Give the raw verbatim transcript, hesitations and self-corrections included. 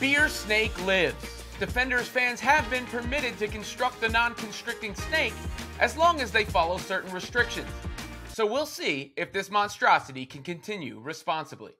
Beer Snake lives. Defenders fans have been permitted to construct the non-constricting snake as long as they follow certain restrictions. So we'll see if this monstrosity can continue responsibly.